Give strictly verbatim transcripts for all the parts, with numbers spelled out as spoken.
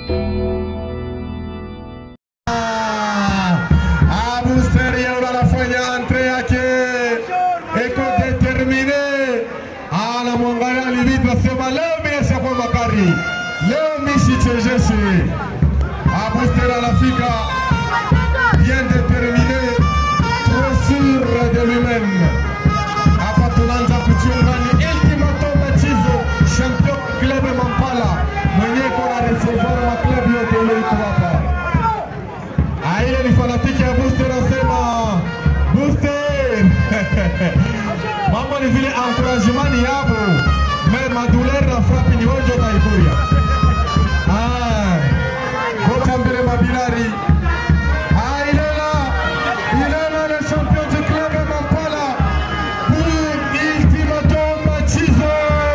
Leo Mishi Chejesi Booster anafika bien déterminé, trop sûr de lui-même. Hapa tunaanza kuchunga ni Ultimatum Machizo, champion club Mampala, mwenye kona recevoir wa club yote ile iko hapa. Aile ni fanatiki ya Booster anasema Booster. Mambo ni vile encouragement ni hapo. Mais ma douleur na frappe ni wojo na Iburia. Ah. Bota mbele Mabilari. Ah, il est là. Il est là le champion du club Mampala. Pour Ultimatum Machizo.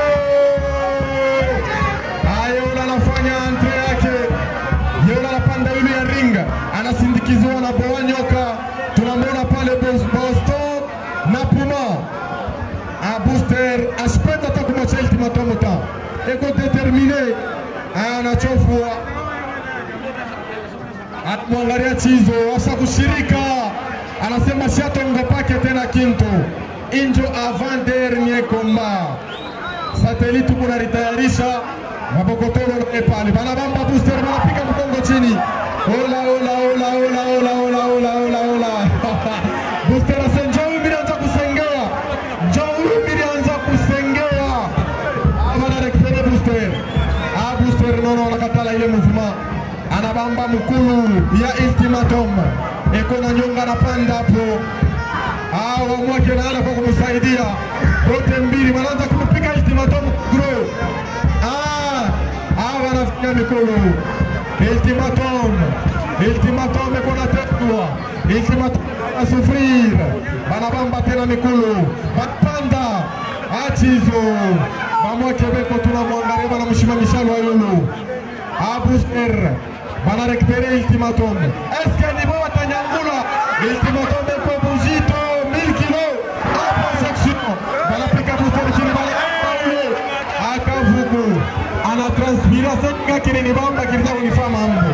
Ah, yule anafanya entre yake. Yule anapanda yule ya ringa. Anasindikizwa na Bowanyoka. Tunamwona pale Boston na Puma. A Booster aspetta atakumwacha Ultimatum ta eko determiné anachofua atmwangalia Chizo asa kushirika anasema shatonga pake tena kinto injo avant dernier combat satellite kuna ritayarisha mabokotolo na pale banabamba Booster wanapiga mkongo chini ola ola ola ola ola ola ola ola ola Booster asenjo mbianza kusengea Jauru mbianza kusengea abana rekipere Booster ah Booster nono anakatala ile movement anabamba mkulu ya Ultimatum eko na nyonga na panda hapo ah wamwake na ala kwa kumsaidia wote mbili wanaanza kumpiga Ultimatum grow ah ah wanafikia mikono Ultimatum Ultimatum eko na tekwa Ultimatum asufrir banabamba tena mikulu batanda achizo bamwake beko tunamwangalia bana mshimamisha lwayulu a Booster bana récupérer Ultimatum est-ce que niveau watanyangula Ultimatum beko buzito mille kilos a section bana pika Booster chini bana akavuku ana transpiration ngakiri ni bamba kirza unifama ambo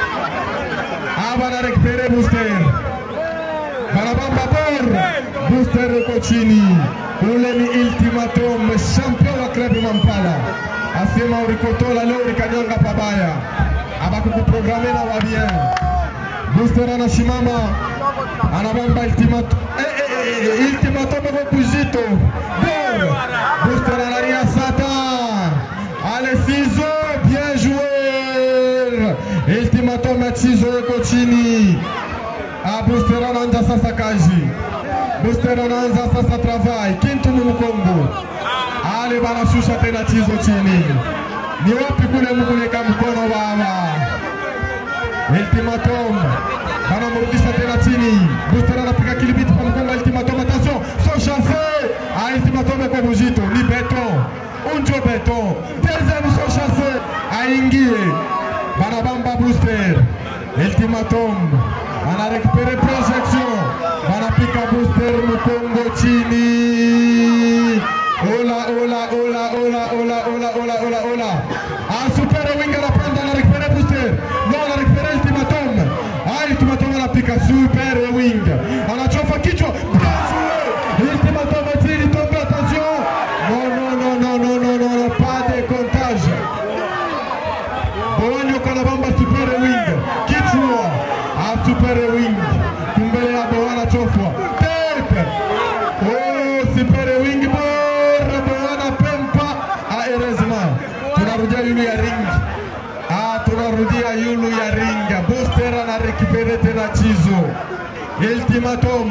a bana récupérer Booster banabamba bor Booster eko chini ule ni Ultimatum champion wa club Mampala asema urikotola leo ukanyanga pabaya abakukuprograme na wabien Booster anashimama anabamba Ultimatum eh eh eh Ultimatum eko kuzito bor Booster anaria sata ale Cizo bien joué Ultimatum Machizo eko chini a Booster anaanza sasa kazi Booster anaanza sasa travail kintu mkongo ale bana shusha tena Chizo chini ni wapi kule mkuleka mkono baba Ultimatum bana mrudisha tena chini Booster anapiga kilibiti kwa mkongo Ultimatum attention son chance a Ultimatum kwa bujito ni beton unjo beton deuxième son chance aingie bana bamba Booster Ultimatum ana récupéré projection banapika Booster mkongo chini ola ola ola ola ola ola ola ola ola a super wing anapanda ana récupéré Booster no ana récupéré Ultimatum a Ultimatum anapika super wing anachofa kichwa Ultimatum atiri tombe attention non non non non non non non pas de comptage Bowanyo kana bamba super wing kichwa a super wing kumbele ya Bowana chofwa tete oh super wing bor Bowana pempa a erezma tunarudia yulu ya ring ah tunarudia yulu ya ring Booster ana récupérer tena Chizo Ultimatum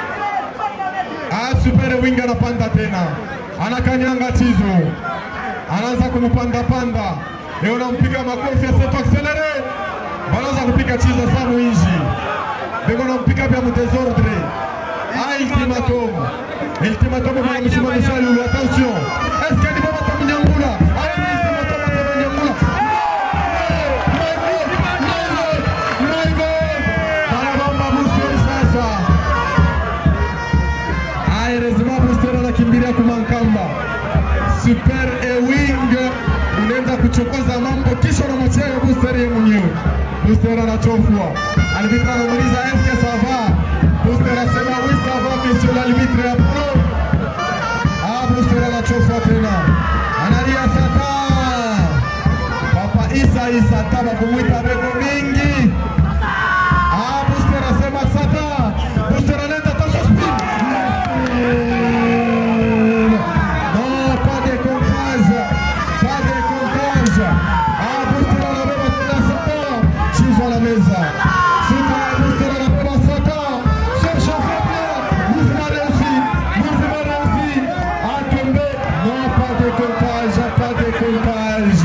a super wing anapanda tena anakanyanga Chizo anaanza kumpanda panda leo nampiga makofi ya seto accelere banaanza kupiga Chizo samu inji bego nampiga bya mdesordre a Ultimatum Ultimatum bana mshima mshalu attention est-ce que ni baba tamnyangula a Ultimatum tamnyangula my God bana bamba Booster sasa a erezma Booster anakimbilia kumankamba super e wing unaenda kuchokoza mambo kisha unamwachia Booster anachofwa. Arbitre anamuuliza est-ce que ça va? Booster anasema oui ça va monsieur l'arbitre Apollo. Ah, Booster anachofwa tena. Analia Sata. Papa Isa Isa taba kumwita beko mingi. Ah, Booster anasema Sata. Booster anaenda tosha spin. Non, pas de compage. Pas de compage. Ah, Booster anabeba tena Sata. Chizo la meza. Sata, Booster anabeba Sata. Cherche à faire bien. Mouvement réussi. Mouvement réussi. Ah, tombé. Non, pas de compage. Pas de compage.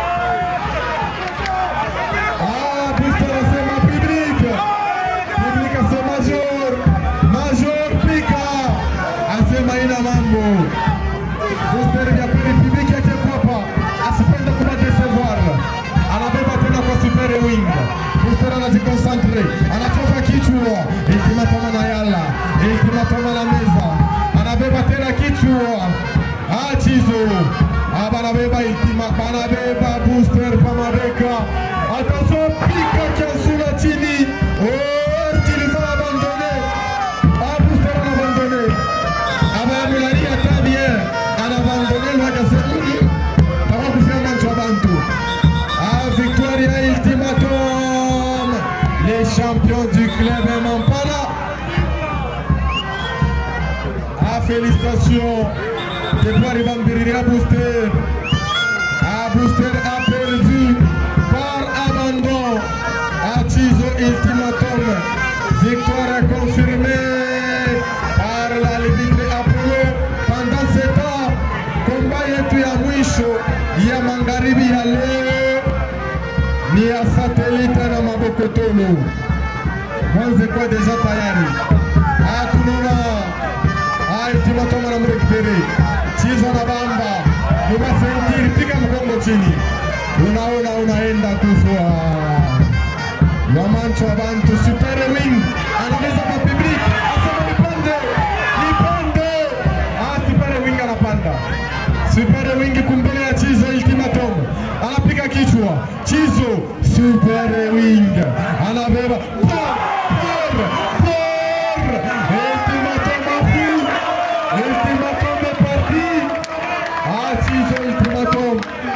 Ah, Booster anasema public. Public asema Major. Major pika. Asema ina mambo. Booster ya pili public yake hapa. Asipenda kubadesevoir. Anabeba tena kwa super wing. Booster anajikonsantre. Anatoka kichwa. Iltimatoma na yala. Iltimatoma na meza. Anabeba tena kichwa. Ah, Chizo. Ah, banabeba iltima. Banabeba Booster pamabeka. Attention, pika kiasula chini. Oh, est-ce qu'il va abandonner? Ah, Booster a abandonné. Ah, ben, Milani a très bien. A abandonné le Wakasemi. Comment vous faites un Bantu? Ah, Victoria Ultimatum. Les champions du club Mampala. Ah, félicitations. De quoi il va me dire à Booster. Ah, Booster a perdu par abandon. Ah, Chizo Ultimatum. Victoire confirmée par l'arbitre Apollo. Pendant ce temps, combat yetu ya mwisho ya magharibi ya leo ni ya Satellite na Mabokotolo. Mwanze kwa deja tayari. Ah, tunaona ah, Ultimatum anamrekupere. Chizo na bamba. Unasentir, piga mgongo chini. Unaona unaenda kufua. Wamancho Bantu super wing. Anaweza kwa public. Asema nipande. Nipande. Ah, super wing anapanda. Super wing kumbele ya Chizo Ultimatum. Anapiga kichwa. Chizo super wing. Anabeba. Por! Por! Por! Ultimatum afu. Ultimatum est parti. Ah, Chizo Ultimatum.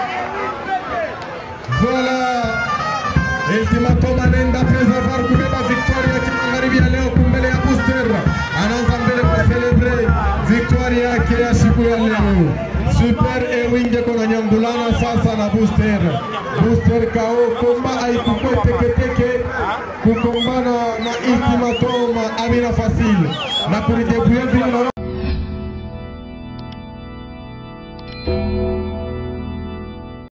Voilà. Ultimatum anaenda preservar kubeba victoria yake magharibi ya leo kumbele ya Booster. Anaanza mbele kwa celebrate victoria yake ya siku ya leo. Super Ewing kona nyangulana sasa na Booster. Booster kao komba haikuwa teke teke kukombana na Ultimatum amina facile. Na pour débrouiller